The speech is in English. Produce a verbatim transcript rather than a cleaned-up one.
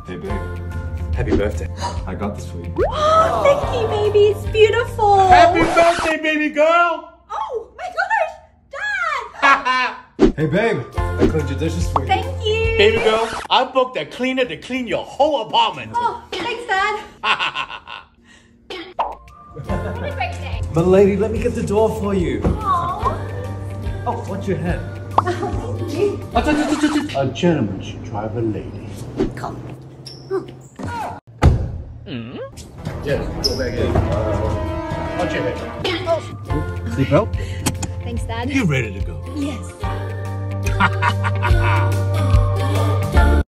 Hey babe, happy birthday. I got this for you. Thank you, baby. It's beautiful. Happy birthday, baby girl. Oh my gosh, Dad. Hey babe, I cleaned your dishes for you. Thank you. Baby girl, I booked a cleaner to clean your whole apartment. Oh, thanks, Dad. Happy birthday. But lady, let me get the door for you. Aww. Oh, watch your head. Thank you. A gentleman should drive a lady. Come. Mm? Yes, go back in. Uh, watch your head. Seatbelt? Thanks, Dad. You ready to go? Yes.